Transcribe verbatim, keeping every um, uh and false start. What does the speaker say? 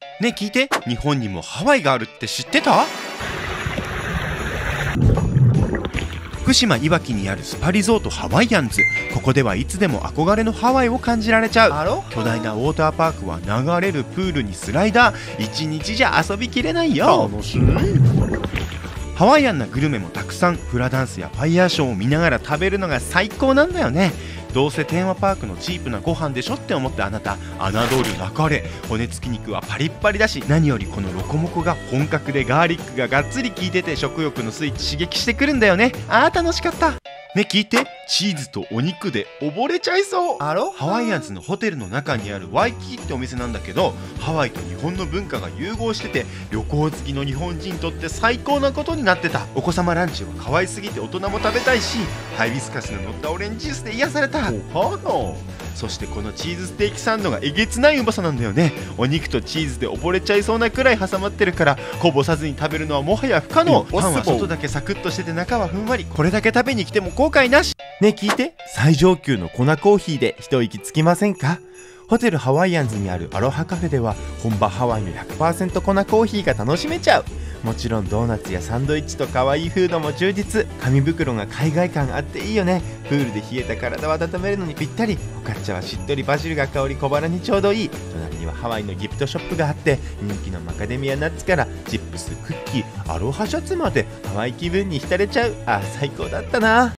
ねえ聞いて、日本にもハワイがあるって知ってた？福島いわきにあるスパリゾートハワイアンズ。ここではいつでも憧れのハワイを感じられちゃう。巨大なウォーターパークは流れるプールにスライダー、一日じゃ遊びきれないよ。 楽しい。 ハワイアンなグルメもたくさん、フラダンスやファイヤーショーを見ながら食べるのが最高なんだよね。どうせテーマパークのチープなご飯でしょって思ったあなた、侮るなかれ。骨付き肉はパリッパリだし、何よりこのロコモコが本格でガーリックががっつり効いてて食欲のスイッチ刺激してくるんだよね。あー楽しかった。ね聞いて、チーズとお肉で溺れちゃいそう。 アロハワイアンズのホテルの中にあるワイキキってお店なんだけど、ハワイと日本の文化が融合してて、旅行好きの日本人にとって最高なことになってた。お子様ランチは可愛すぎて大人も食べたいし、ハイビスカスの乗ったオレンジジュースで癒された。 お花。 そしてこのチーズステーキサンドがえげつないうまさなんだよね。お肉とチーズで溺れちゃいそうなくらい挟まってるから、こぼさずに食べるのはもはや不可能。パンは外だけサクッとしてて中はふんわり。これだけ食べに来ても後悔なし。 ね聞いて、最上級の粉コーヒーで一息つきませんか？ホテルハワイアンズにあるアロハカフェでは本場ハワイの ひゃくパーセント 粉コーヒーが楽しめちゃう。もちろんドーナツやサンドイッチと可愛いフードも充実。紙袋が海外感あっていいよね。プールで冷えた体を温めるのにぴったり。フォカッチャはしっとりバジルが香り小腹にちょうどいい。隣にはハワイのギフトショップがあって、人気のマカデミアナッツからチップス、クッキー、アロハシャツまでハワイ気分に浸れちゃう。あー最高だったな。